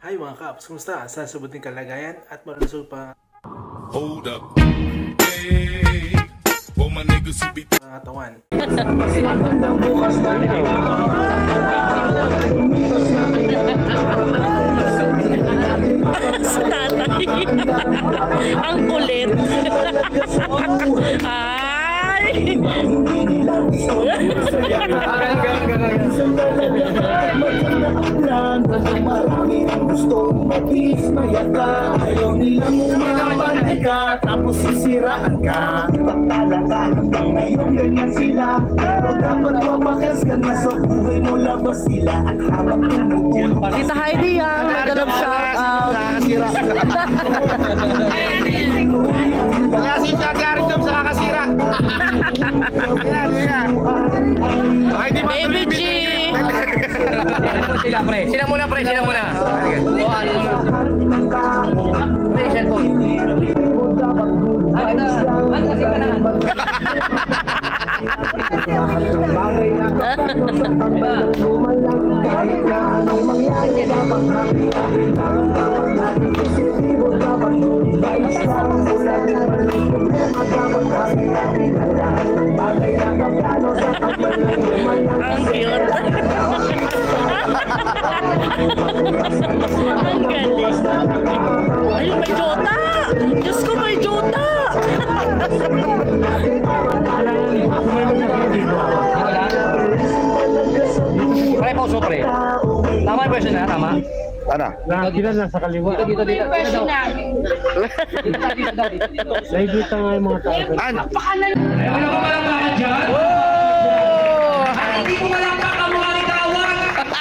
Hi mga kaps, kumusta? Sa sabuting kalagayan at malusog pa Hold up. Hey, for my niggas who be katawan. Sa tatay. Ang kulit. Ay! Gusto matiis maya ka, ayaw nilang umabanay ka, tapos sisiraan ka. Pagtala ka hanggang ngayon ganyan sila, pero dapat mabakas ka na sa buhay mo labas sila. At habang tumutulong Tita Heidi yan. Nagganap shout out. Kaya si Jagari Tom sa kakasira. Ay, di ba? Baby G! Sila pre. Sila muna pre. Sila muna. O ano? Pre, cellphone. Ano kasi ka na? Ang cute. Ang galing. Ayun, may jota! Diyos ko, may jota! Pre, pauso pre. Tama yung question na, tama? Ano? Nakakita lang sa kaliwa. Dito. Nakikita nga yung mga tao. Ano? Ano ko malakpakan dyan? Hindi ko malakpakan mo kalitawan!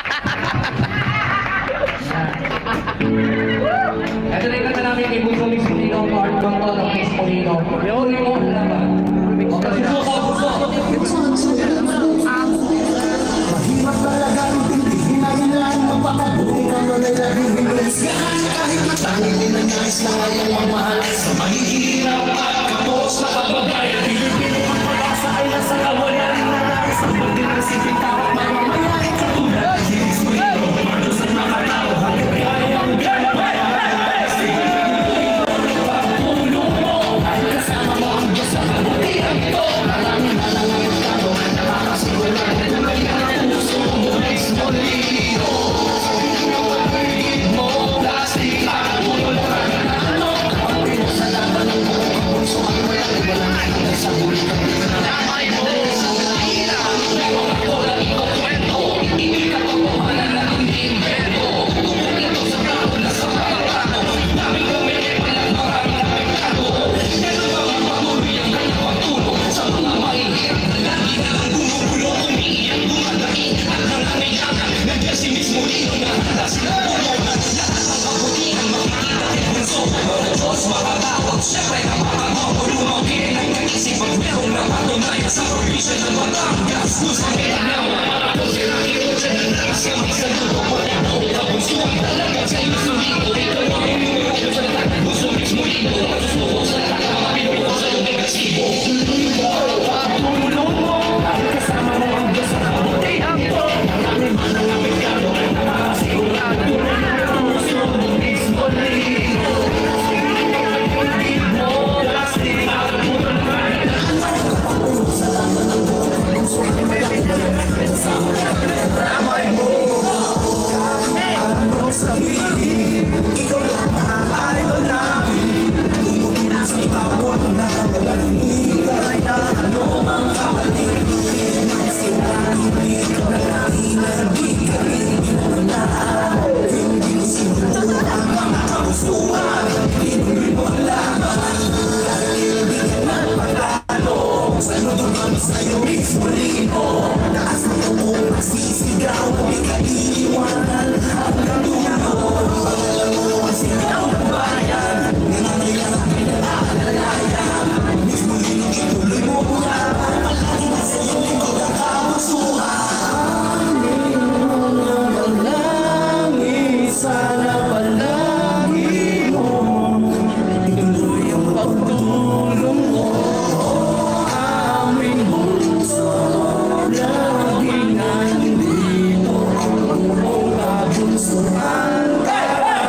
Ito na yung kanta namin kay Bunso Mix Polino, part 1 to ng Mix Polino. Yung mo naman. Kasi mahirap talaga intindihin na ilan magpapabuti ka nun ay laging bilis. Kahit matangin din ang nais na ngayong mamahal sa mahihirap at kapos na kababayan. Pilipino ang pag-asa ay nasa kawalan na nais ang pagdinasipin tawag mamamaya ay katulad. Hilis mo ito, mardos ang nakatao hanggang kaya ang gano'n. Pagpulong mo, ay kasama mo ang Diyos sa kabutihan ito. Maraming malangang tao, nakakasigula na may puso mo ay smolino. Pag-ibig mo, plastic, pagpulong ka na ano. Kapag mo sa laban ng buong puso ang walang walang hanggang sa huli ka na damay mo. Sa mahirap, may mga kulang ito kwento. Hindi ka pagpamalan na ang invento. Kung ito sa kaula sa pagkakato, dami kami ay palang maraming pekado. Ito ba ang pamuli ang kanyang pagtulong sa mga mahihirap na lagi na lang bumubulong, umiiyak, dumadaki at nangangayakan. Nandiyan si Miss Molino na handa sila tulong. Lahat ng kabutihan makikita kay Bunso. Mga Diyos makatawag, syempre kapapagawa lumangkin ang naisip pag merong napatunayan sa provision ng Batangas. Gusto nila na mga sinakito dyan ang lakas kami sa luto ko. Ang Bunso ay talagang sa'yo sumiko. Ikaw ang inuwi sa lahat ng Bunso Miss Molino. Masusuko sa lahat ng mga pinuko sa'yo negatibo. Pagtulong mo, kasama mo ang Diyos sa kabutihan ko. Maraming manang apekado ay nakakasigurado na puso mo Miss Molino. Pag-ibig mo, plastic, pagpulong ka na sa laman ng buong puso ay kasama ng damay mo. Ano sabihin, ikaw lang ang idol namin. Tumugin sa bawat nakagaling. Kaya ano mang kabalik. Masiraan, ikaw na langin na hindi ka rin inuunahan. Hindi sinulo ang mga kagustuhan. Hindi mo laban. Dahil di ka nagpatalo. Sa'yo duman sa'yo Miss Molino. Taas mo kung magsisigaw. Di ka iiwanan hanggang dulo. Pangalan mo ang sigaw ng bayan. Nananayan ang pinag-aalalayan. Miss Molino, ituloy mo na. Palagi na sa'yo ikaw ang kapusuhan. Manalangin sana palagi mo. Ituloy ang pagtulong mo. Aming bunso, laging nandito ang buong kabunsuan.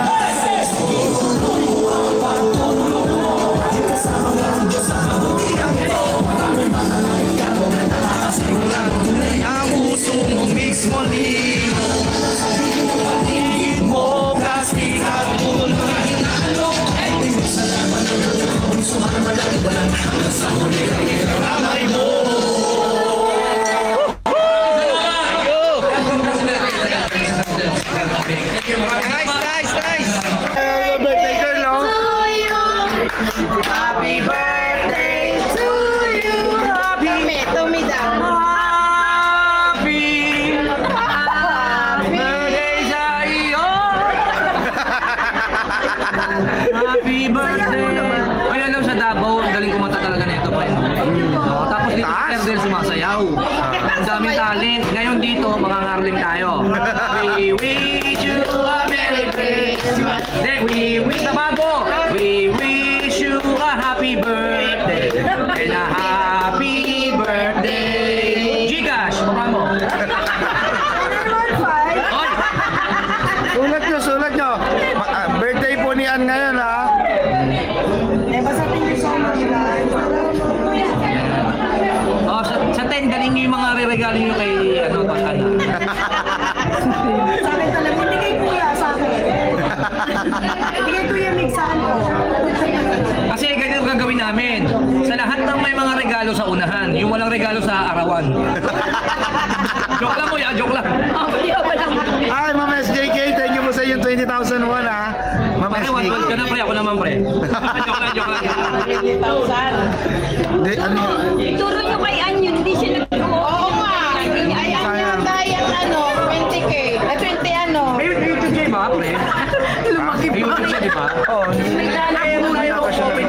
Nice. Birthday girl, no? Happy birthday to you. Tumi daw. Happy birthday sa iyo. Happy birthday. Ay, alam sa Davao, ang galing kumanta talaga nito pa yun. Tapos dito si Kerdel sumasayaw. Ang daming talent. Ngayon dito, mga ngarling tayo. We wish you a Merry Christmas. We wish na bago. We wish you a happy birthday. And a happy birthday. Gcash, baka mo. Sulat nyo. Birthday po ni Ann ngayon, ha? Oh, sa 10, galing nyo yung mga re-regalo nyo kay Ana. Sa akin talaga, hindi kay kuya, sa akin. Hindi kay kuya, mixahan ko. Kasi ganito ang gagawin namin. Sa lahat ng may mga regalo sa unahan, yung walang regalo sa arawan. Joke lang mo ya, joke lang. Ay, Ma'am SJK, thank you po sa yung 20,001, ha? Ma'am Pare, SJK. 112 ka na pre, ako naman pre. Joke lang. 20,000. Hindi, ano? Turo nyo kay Anyon, hindi siya Oo nga. Ay, ang yung diet, 20K. Ay, 20 ano. May YouTube siya ba pre? Lumaki pa. May YouTube siya, di ba? Oo. May lalaki.